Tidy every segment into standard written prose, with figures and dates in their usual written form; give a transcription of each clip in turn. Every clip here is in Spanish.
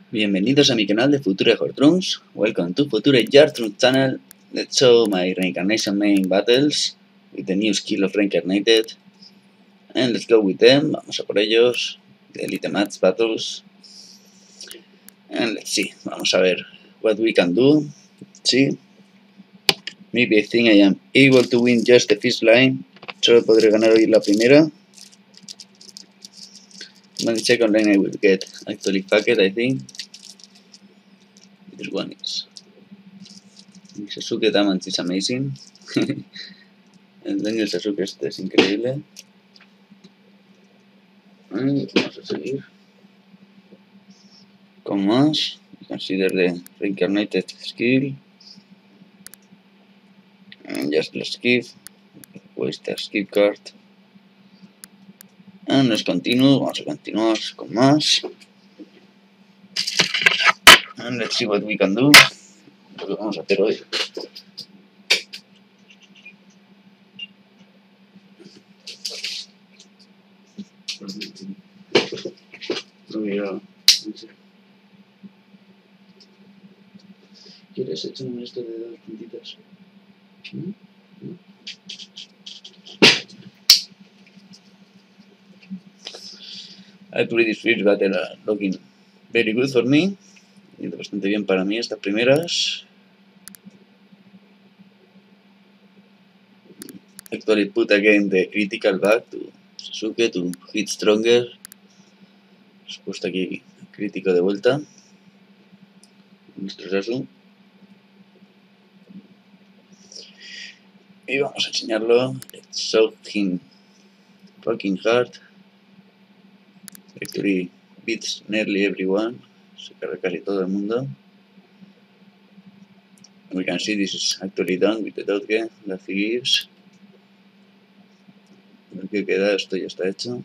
Bienvenidos a mi canal de Future Hortrunks. Welcome to Future Yartrunk channel. Let's show my reincarnation main battles with the new skill of reincarnated. And let's go with them. Vamos a por ellos. The Elite Match battles. And let's see. Vamos a ver what we can do. See. Maybe I think I am able to win just the first line. Solo podré ganar hoy la primera. On the second line I will get actually fucked, I think. This one is Sasuke damage is amazing. El daño del Sasuke este es increíble. Vamos a seguir con más. Consider the reincarnated skill. And just the skip. Waste the skip card. And let's continue. Vamos a continuar con más. And let's see what we can do. Lo que vamos a hacer hoy. ¿Quieres echarme esto de 2 puntitas? ¿No? Actually, this first battle are looking very good for me. Yendo bastante bien para mí estas primeras. Actually put again the critical back to Sasuke to hit stronger. He puesto aquí crítico de vuelta. Nuestro Sasu. Y vamos a enseñarlo. Let's show him fucking hard. Actually beats nearly everyone. Se carga casi todo el mundo. We can see this is actually done with the dodge that he gives. Lo que queda, esto ya está hecho.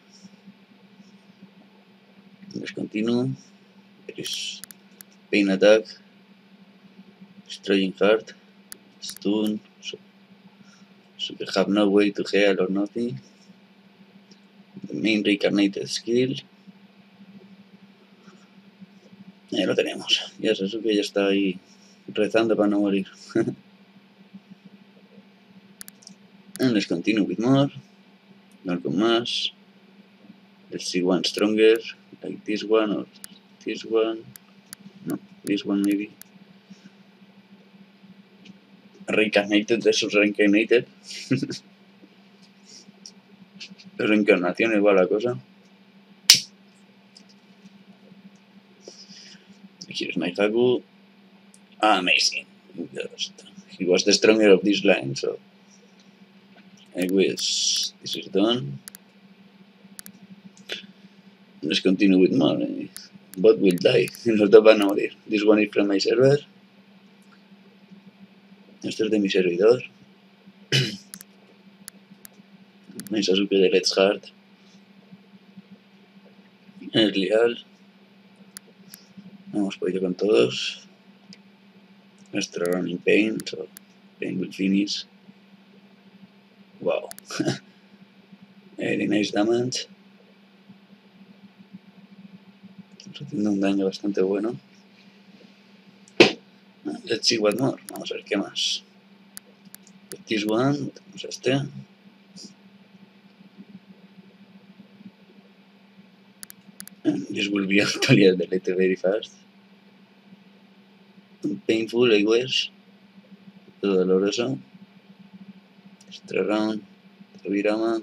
Let's continue. There is pain attack, destroying heart, stun, so they have no way to heal or nothing. The main reincarnated skill. Ya lo tenemos. Ya Sasuke ya está ahí rezando para no morir. And let's continue with more. No con más. Let's see one stronger, like this one or this one. No, this one maybe. Reincarnated versus reincarnated. Reencarnación igual la cosa. Here's my Haku. Amazing. He was the stronger of this line, so I wish this is done. Let's continue with more. Bot will die. Los dos van a morir. This one is from my server. Esto es de mi servidor. Mi Sasuke de Let's Hard. Es leal. Hemos podido con todos. Nuestro running pain, so pain will finish. Wow. Very nice damage. Estamos haciendo un daño bastante bueno. Let's see what more. Vamos a ver qué más. This one, tenemos este. And this will be actually deleted very fast. Painful, I wish. Todo doloroso. Extra round. Tobirama.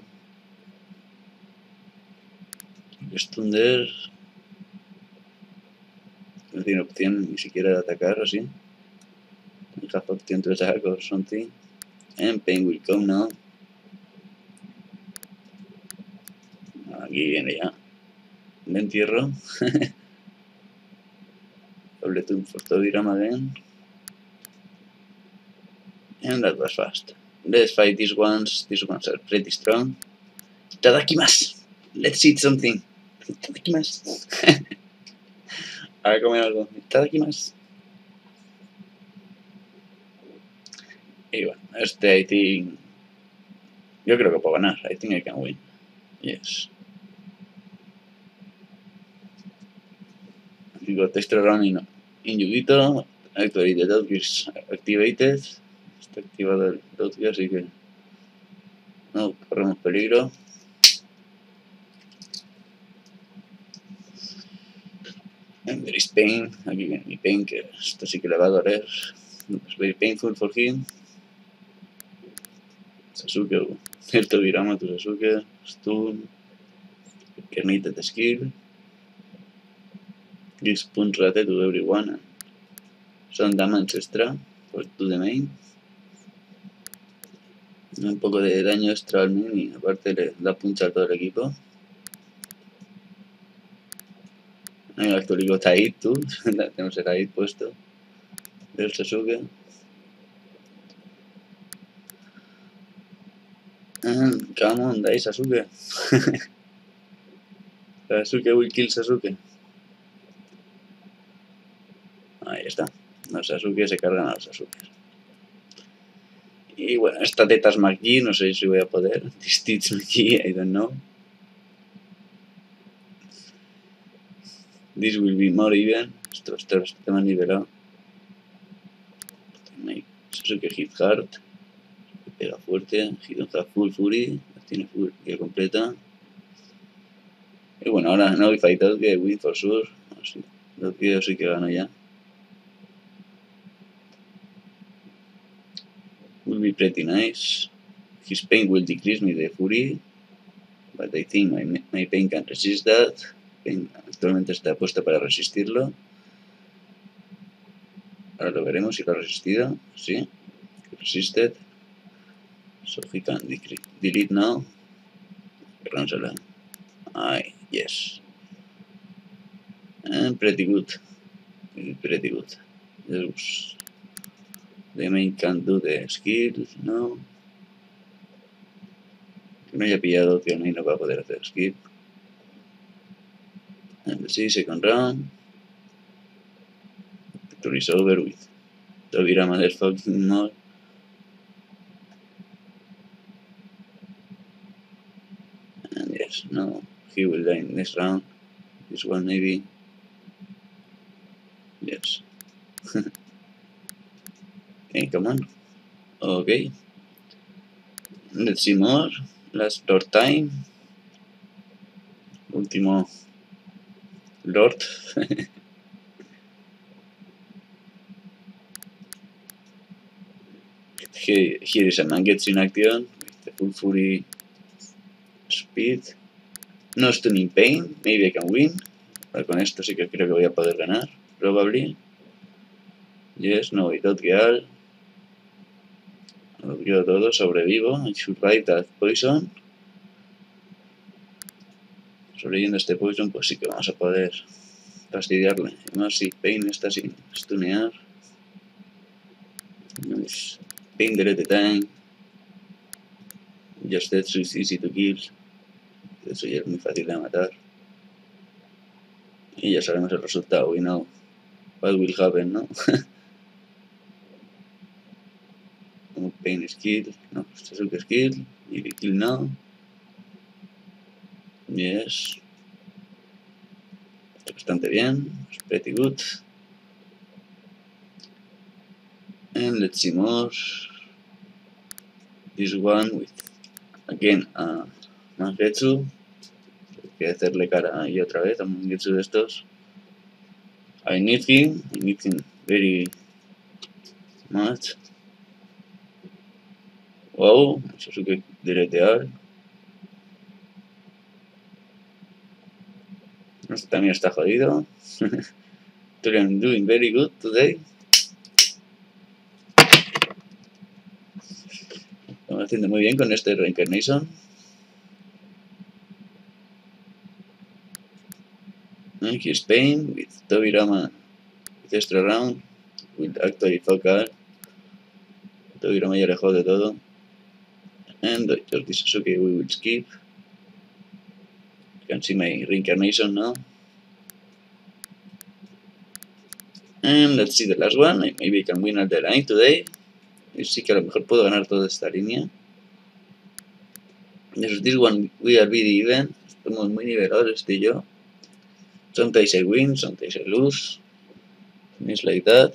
Stun there. No tiene opción ni siquiera de atacar así. No have option to attack or something. And pain will come now. Aquí viene ya. Me entierro. Double tune for Tobirama again. And that was fast. Let's fight these ones. These ones are pretty strong. Itadakimasu! Let's eat something. Itadakimasu. A comer algo. Itadakimasu. Y bueno, este I think... Yo creo que puedo ganar. I think I can win. Yes. got extra round in Yu-Gi-Oh! Actually, the dot is activated. Está activado el dot, así que no corremos peligro. And there is pain. Aquí viene mi pain, que esto sí que le va a doler. It's very painful for him. Sasuke, cierto virama to Sasuke. Stun. Kernited skill. Gives punch rate to everyone. And some damage extra to the main. Un poco de daño extra al main y aparte le da punch a todo el equipo. I actually got a hit too. Tenemos el hit puesto del Sasuke. And come on, die Sasuke. Sasuke will kill Sasuke. Ahí está. Los Sasuke se cargan a los Sasuke. Y bueno, esta Tetas McGee, no sé si voy a poder. Stitch McGee, I don't know. This will be more even. Esto está más nivelado. Sasuke hit hard. Pega fuerte. Hit on full fury. Tiene full completa. Y bueno, ahora no if I thought que win for sure. Así, lo que yo sí que gano ya. Will be pretty nice. His pain will decrease me the fury. But I think my pain can resist that. Pain actualmente está puesta para resistirlo. Ahora lo veremos si lo ha resistido. Sí. Resisted. So he can delete now. Arránsela. Aye, yes. And pretty good. Pretty good. The main can do the skill, no. Que no haya pillado que el main no va a poder hacer skip. And the second round. Victory is over with Tobira motherfucking more. And yes, no, he will die in next round. This one maybe. Yes. Okay, come on. Okay. Let's see more. Last Lord time. Último Lord. Here is a Mangetsu in action with the full fury speed. No stunning pain. Maybe I can win. Pero con esto sí que creo que voy a poder ganar. Probably. Yes, no, without Gear. Lo quiero todo, sobrevivo. I survive that poison. Sobreviviendo este poison, pues sí que vamos a poder fastidiarle. Además, si Pain está sin stunear. Nice. Pain delete time. Just Tetsu is easy to kill. Eso ya es muy fácil de matar. Y ya sabemos el resultado. We know what will happen, ¿no? Pain skill, no, Sasuke skill, maybe kill now. Yes. Está bastante bien, it's pretty good. And let's see more. This one with, again, Mangetsu. Hay que hacerle cara y otra vez a Mangetsu de estos. I need him very much. Wow, Sasuke deletear. Este también está jodido. I'm doing very good today. Estamos haciendo muy bien con este Reincarnation. Here's Pain with Tobirama with extra round. Will actually fuck out. Tobirama ya le jode todo. And just this Sasuke we will skip. You can see my Reincarnation now. And let's see the last one. Maybe I can win at the line today. Y sí que a lo mejor puedo ganar toda esta línea. This one we are very even. Estamos muy nivelados este y yo. Sometimes I win, sometimes I lose. Things like that.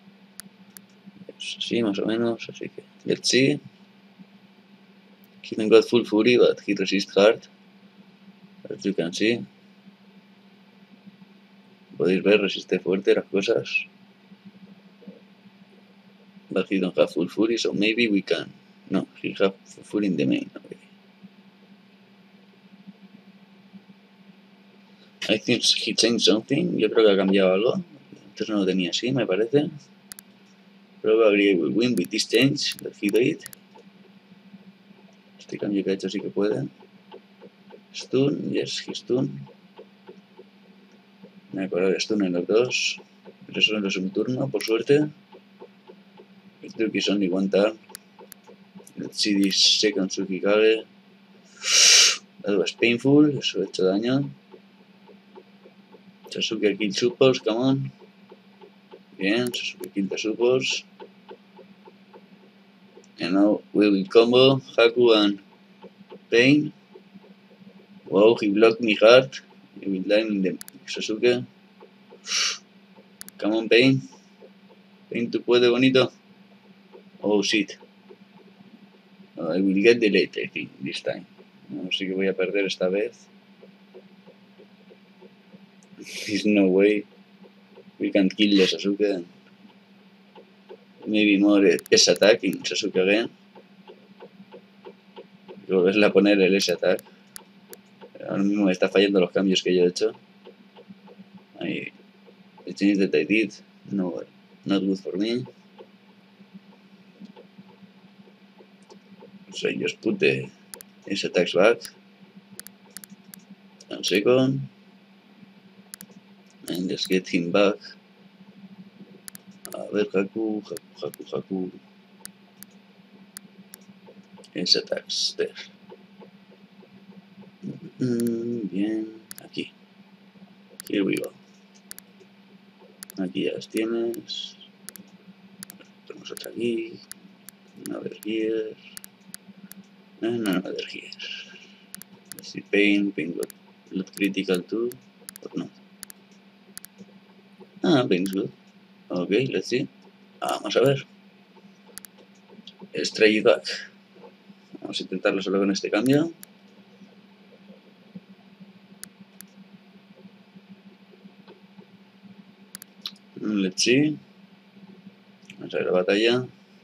Sí, más o menos, así que let's see. He got full fury, but he resists hard, as you can see. Podéis ver, resiste fuerte las cosas. But he don't have full fury, so maybe we can. No, he have full fury in the main. Okay. I think he changed something. Yo creo que ha cambiado algo. Antes no lo tenía así, me parece. Probably I will win with this change that he did. Este cambio que ha hecho sí que puede. Stun, yes, he stun. Me acuerdo de stun en los dos. Pero eso no es un turno, por suerte. El truque is only one turn. Let's see this second Tsukikage. That was painful, eso ha hecho daño. Sasuke kill support, come on. Bien, Sasuke kill the support. And now we will combo Haku and Pain. Wow, he blocked me hard. He will die in the Sasuke. Come on, Pain. Pain, tú puedes, bonito. Oh shit. I will get the late, I think, this time. No sé que voy a perder esta vez. There's no way we can kill the Sasuke. Maybe more S-Attack in Sasuke again. Volverle a poner el S-Attack. Ahora mismo me está fallando los cambios que yo he hecho. The change that I did, no, not good for me. So I just put the S-Attacks back. 1 second. And just get him back. A ver, Haku. S-Attacks, there. Bien, aquí. Here we go. Aquí ya las tienes. Tenemos otra aquí. Another here. And another here. Let's see, Pain got lot critical too, or not. Pain's good. Okay, let's see. Vamos a ver. Straight back. Vamos a intentarlo solo con este cambio. Let's see. Vamos a ver la batalla.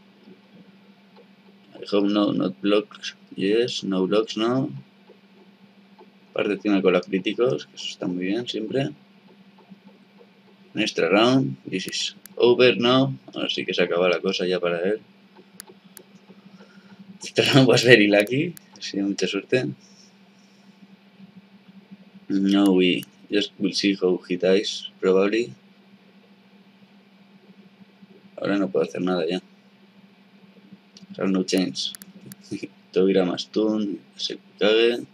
I hope no, not blocks. Yes, no blocks, no. Aparte tiene con los críticos, que eso está muy bien siempre. Un extra round. This is over now. Ahora sí que se acaba la cosa ya para él. Este round was very lucky. Ha sido mucha suerte. Now we just will see how he dies, probably. Ahora no puedo hacer nada ya. Round no change. Tobirama stun, se cague.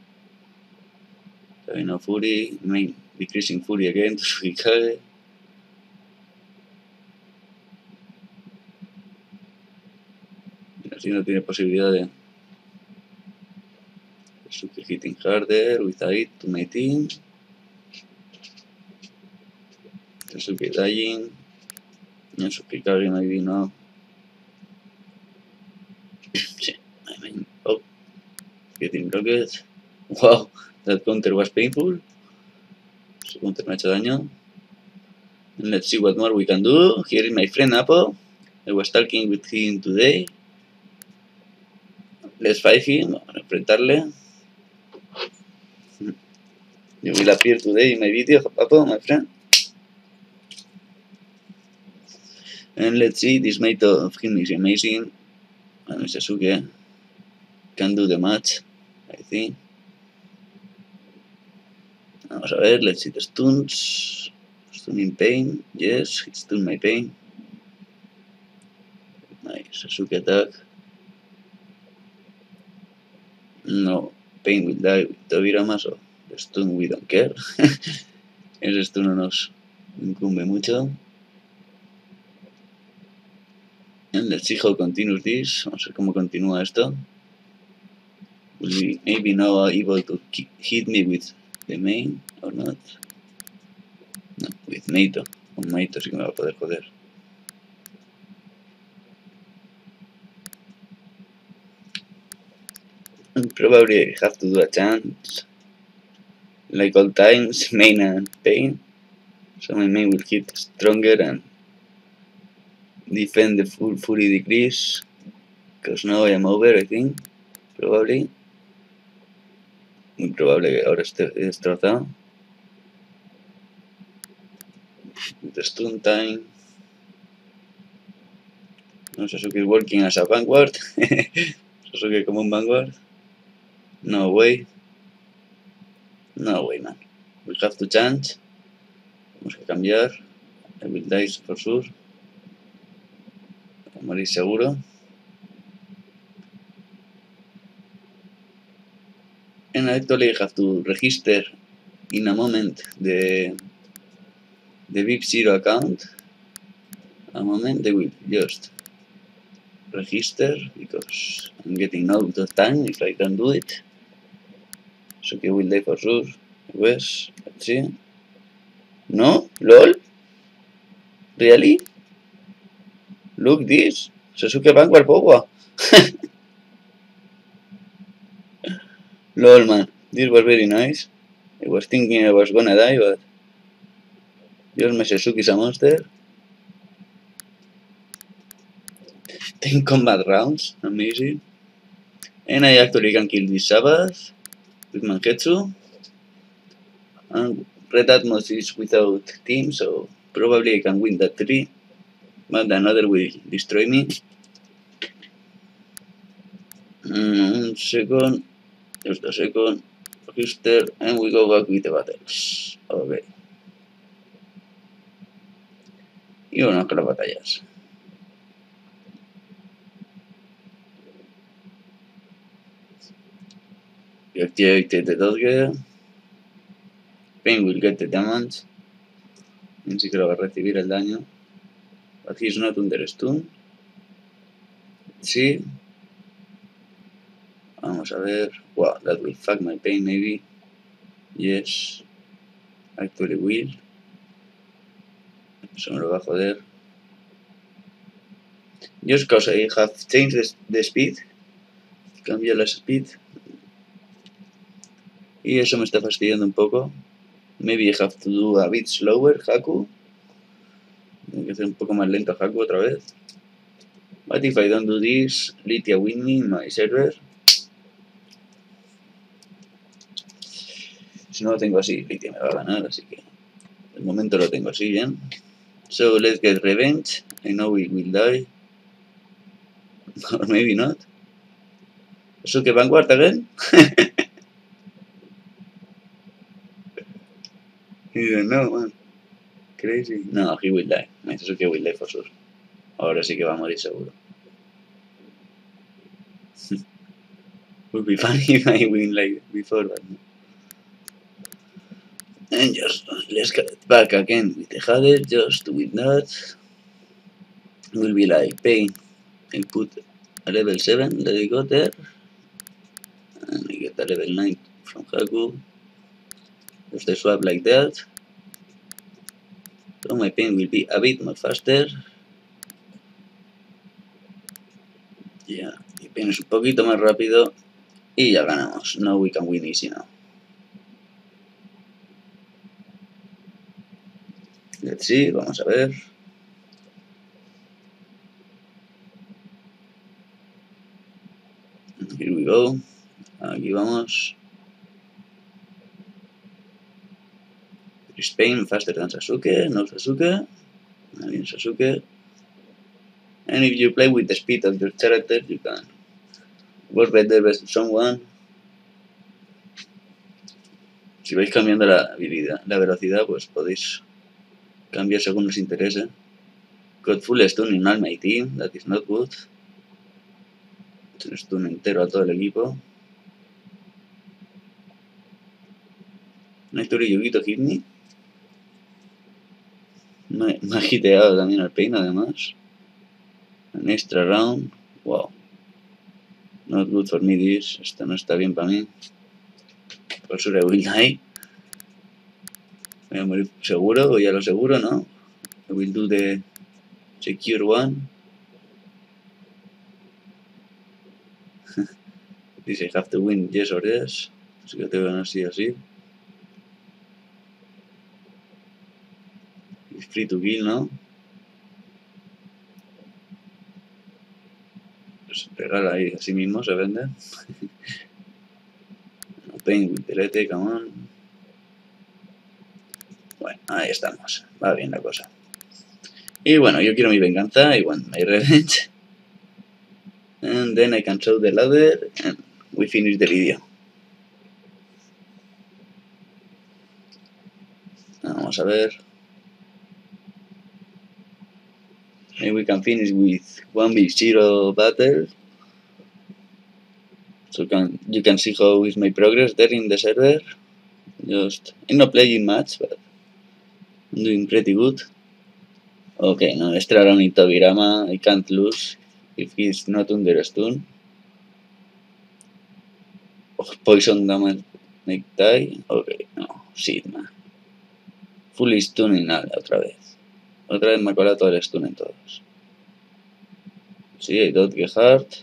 No fury, main decreasing fury again, se cague. Así no tiene posibilidad de Sasuke hitting harder with a hit to my team. Sasuke dying. Sasuke kage maybe no. Sí, I mean, oh, getting blocked. Wow, that counter was painful. Ese counter me ha hecho daño. And let's see what more we can do. Here is my friend Apple. I was talking with him today. Let's fight him. Vamos a enfrentarle. You will appear today in my video, Apple, my friend. And let's see, this mate of him is amazing. And Sasuke can do the match, I think. Vamos a ver, let's see the stuns. Stunning Pain, yes, he stunned my Pain. Nice, Sasuke attack. No, Pain will die with Tobirama, so the stun we don't care. Ese stun no nos incumbe mucho. And let's see how continues this. Vamos a ver cómo continúa esto. Will be maybe now able to hit me with the main or not. with Maito. Con Maito sí que me va a poder joder. Probably have to do a chance. Like all times, main and pain. So my main will hit stronger and defend the full fury decrease. Because now I am over, I think. Probably. Muy probable que ahora esté destrozado. The stun time. No, Sasuke is working as a vanguard. Sasuke como un vanguard. No way. No way, man. We have to change. Tenemos que cambiar. I will die for sure. Voy a morir seguro. And actually I have to register in a moment the VIP Zero account. A moment, they will just register because I'm getting out of time if I can do it. Sasuke will die for sure. Pues, let's see. No? LOL? Really? Look this. Sasuke Vanguard Powa. LOL, man. This was very nice. I was thinking I was gonna die, but Dios me, Sasuke is a monster. 10 combat rounds. Amazing. And I actually can kill this Sabbath with Mangetsu. And Red Atmos is without team, so probably I can win that 3. But another will destroy me. 1 second. Just a second. Register. And we go back with the battles. Ok. Y bueno, con las batallas. We activated the Dodge. Pain will get the damage. Ni siquiera va a recibir el daño. But he's not under stun. Sí. Vamos a ver. Wow, that will fuck my pain maybe. Yes. Actually will. Eso me lo va a joder. Just cause I have changed the speed. Cambia la speed. Y eso me está fastidiando un poco. Maybe I have to do a bit slower, Haku. Tengo que hacer un poco más lento Haku otra vez. But if I don't do this, Litia win me in my server. Si no lo tengo así, Litia me va a ganar, así que de momento lo tengo así bien. So let's get revenge. I know we will die. Or maybe not. Sasuke Vanguard again? You don't know, man. Crazy. No, he will die. My Sasuke will die for sure. Ahora sí que va a morir seguro. Would be funny if I win like before, but no. And just let's get back again with the Hades, just with that. Will be like pain. I put a level 7, let it go there. And I get a level 9 from Haku. Just a swap like that. So my pain will be a bit more faster. Yeah, mi pain es un poquito más rápido. Y ya ganamos. Now we can win easy now. Let's see, vamos a ver. Here we go. Aquí vamos. Spain faster than Sasuke, no Sasuke. Bien Sasuke. And if you play with the speed of your character, you can work better versus someone. Si vais cambiando la habilidad, la velocidad, pues podéis cambiar según os interese. Got full stun in all my team, that is not good. Un stun entero a todo el equipo. Nectori Yugito hit me. Me ha hiteado también al pain además. An extra round. Wow. Not good for me this. Esto no está bien para mí. For sure I will die. Voy a morir seguro, o ya lo seguro, ¿no? I will do the secure one. Dice, I have to win yes or yes. Así que tengo que ganar sí o sí. It's free to kill, ¿no? Pues regala ahí, así mismo se vende. Paint with delete, come on. Bueno, ahí estamos. Va bien la cosa. Y bueno, yo quiero mi venganza. I want my revenge. And then I can show the ladder and we finish the video. Vamos a ver. Maybe we can finish with 1v0 battle. So you can see how is my progress there in the server. I'm not playing much, but I'm doing pretty good. Okay, no, extra round in Tobirama. I can't lose if he's not under stun. Oh, poison damage make die. Okay, no, shit, man. Full stun y nada, otra vez. Otra vez me ha colado todo el stun en todos. Sí, I don't get hurt.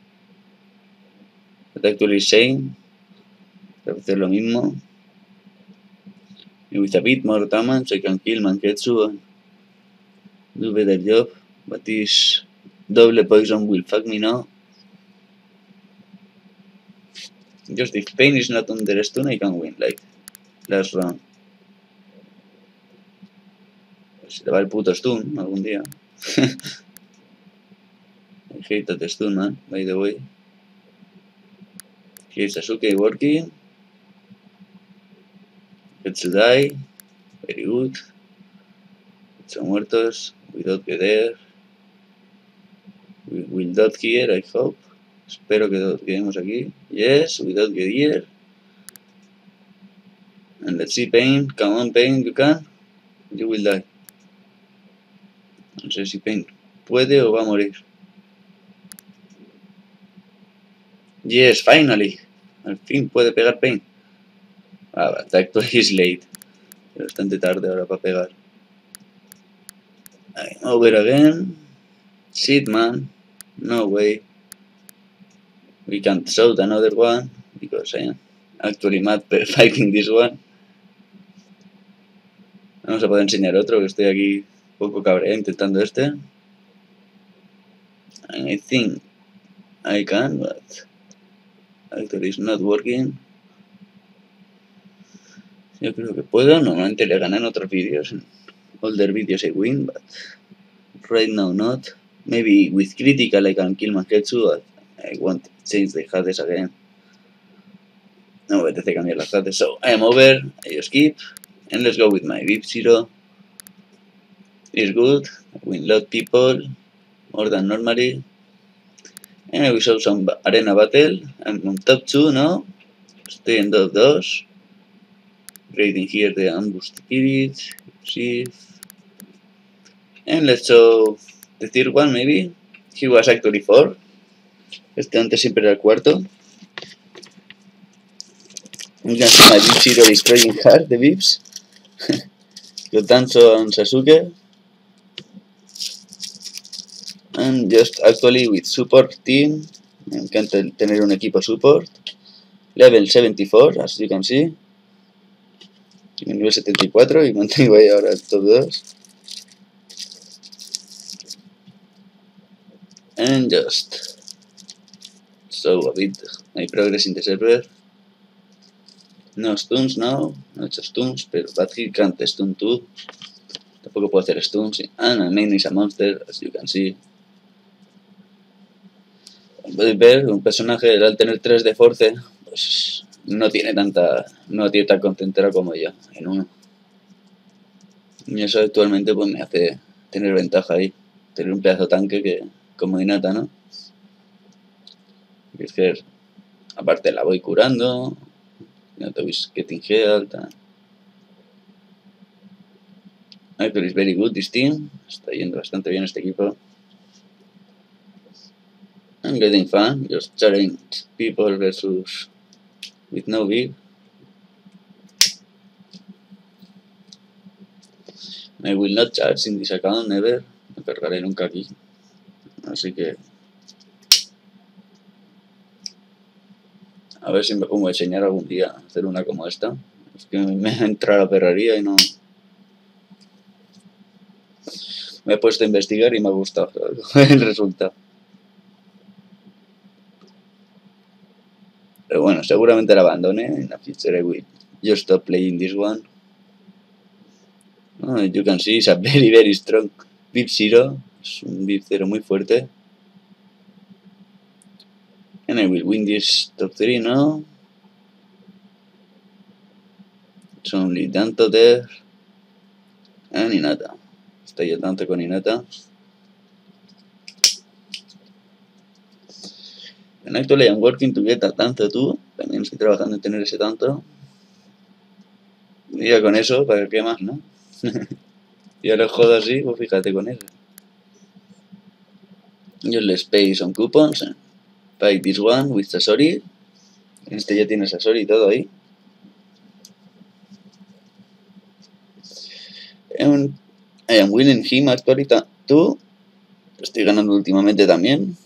But actually same. Debe hacer lo mismo. And with a bit more damage I can kill Manketsu and do better job. But this double poison will fuck me now. Just if Pain is not under stun I can win, like last round. Se le va el puto stun algún día. I hate that stun, man, by the way. Here's Sasuke working. Gets to die. Very good. Son muertos. We don't get there. We will dot here, I hope. Espero que quedemos aquí. Yes, we don't get here. And let's see Pain. Come on, Pain, you can. You will die. No sé si Pain puede o va a morir. Yes, finally. Al fin puede pegar Pain. Ah, but actually is late. Bastante tarde ahora para pegar. Over again. Shit, man. No way. We can't shoot another one because I am actually mad fighting this one. Vamos a poder enseñar otro que estoy aquí un poco cabreado intentando este. And I think I can, but actually it's not working. Yo creo que puedo. Normalmente le gané en otros vídeos. En older videos I win, but right now not. Maybe with critical I can kill Manketsu, but I want to change the hades again. No me apetece cambiar las hades, so I am over. I skip. And let's go with my VIP0. It's good. I win a lot of people. More than normally. And we saw some arena battle. I'm on top 2 now. Stay in top 2. Grading here the ambush spirit. Shift. And let's show the third one maybe. He was actually 4. Este antes siempre era el cuarto. You can see my VIP0 is trying hard, the VIPs. Yotanso and Sasuke. And just actually with support team. Me encanta tener un equipo support. Level 74, as you can see. Nivel 74 y mantengo ahí ahora el top 2. And just show a bit my progress in the server. No stuns now, no he hecho stuns, but he can't stun too. Tampoco puedo hacer stuns. And my main is a monster, as you can see. Podéis ver, un personaje al tener 3 de force, pues no tiene tan concentrado como yo en uno. Y eso actualmente pues me hace tener ventaja ahí. Tener un pedazo de tanque que como Hinata, ¿no? Es que aparte la voy curando. No te ves getting healed. Actually, it's very good this team. Está yendo bastante bien este equipo. I'm getting fun. Just challenge people versus with no big. I will not charge in this account, never. No cargaré nunca aquí. Así que... a ver si me pongo a enseñar algún día a hacer una como esta. Es que me entra la perrería y no... Me he puesto a investigar y me ha gustado el resultado. Pero bueno, seguramente la abandone. In the future I will just stop playing this one. Oh, you can see it's a very strong VIP 0. Es un VIP 0 muy fuerte. And I will win this top 3 now. It's only tanto there. And Inata. Estoy yo tanto con Inata. And actually I'm working to get a tanto too. También estoy trabajando en tener ese tanto. Y ya con eso, ¿para qué más, no? Ya lo jodo así, pues fíjate con eso. Just let's pay some coupons. Buy this one with Sasori. Este ya tiene Sasori y todo ahí. And I am winning him actually too. Estoy ganando últimamente también.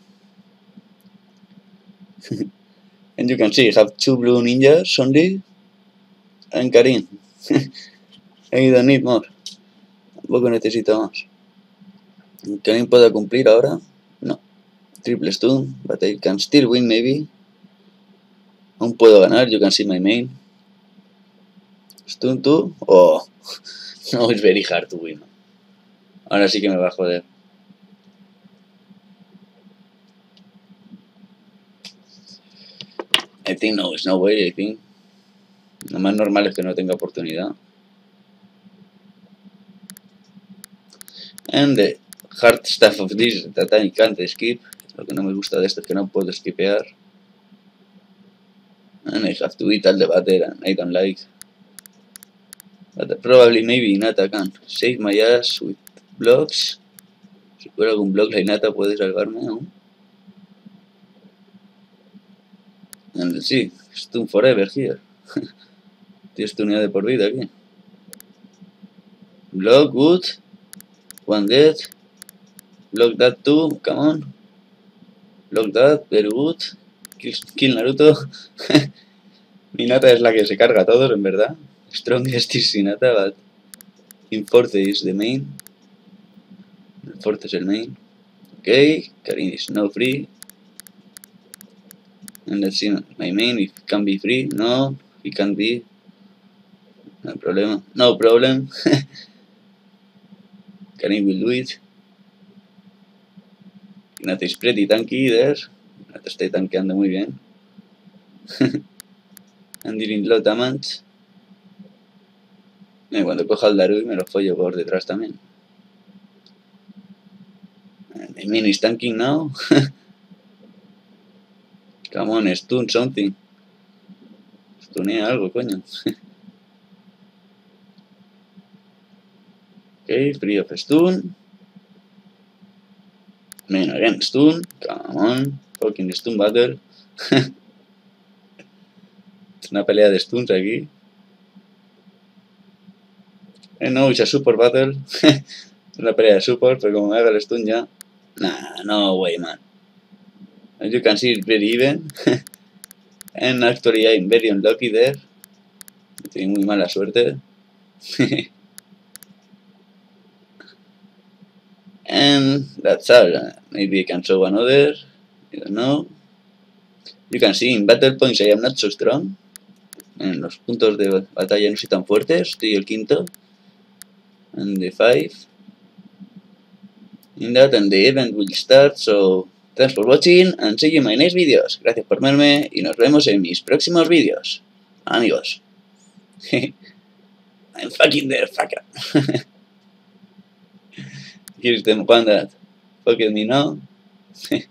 And you can see I have 2 blue ninjas only. And Karim. I don't need more. Tampoco necesito más. ¿Karim puede cumplir ahora? No. Triple stun, but I can still win maybe. Aún puedo ganar, you can see my main. Stun 2. Oh. No, it's very hard to win. Ahora sí que me va a joder. I think no, it's no way, I think. Lo más normal es que no tenga oportunidad. And the hard stuff of this that I can't skip. Lo que no me gusta de esto es que no puedo skipear. And I have to eat all the butter and I don't like. But probably maybe Inata can save my ass with blocks. Si fuera algún block la Inata puede salvarme aún. And let's see, stun forever here. Tienes tu unidad de por vida aquí. Block, good. One dead. Block that too, come on. Block that, very good. Kill Naruto. Hinata es la que se carga a todos, en verdad. Strongest is Hinata, but in Force is the main. Force es el main. Okay, Karin is now free. And let's see my main, if it can be free. No, he can be. No problema. No problem. Karin will do it. Hinata is pretty tanky there. Hinata está tanqueando muy bien. And dealing low damage. Y cuando coja el Darui me lo follo por detrás también. And the main is tanking now. Come on, stun something. Stunea algo, coño. Okay, free of stun. Main again, stun. Come on. Fucking stun battle. Es una pelea de stuns aquí. No, it's a support battle. Una pelea de support, pero como me haga el stun ya. Nah, no way, man. As you can see, it's very even. And actually, I'm very unlucky there. Tengo muy mala suerte. And that's all. Maybe I can show another. I don't know. You can see in battle points I am not so strong. En los puntos de batalla no soy tan fuerte. Estoy el quinto. And the 5. In that, and the event will start. So, thanks for watching and see you in my next videos. Gracias por verme y nos vemos en mis próximos vídeos. Amigos. I'm fucking there, fucker. Here's them one that fucking me now.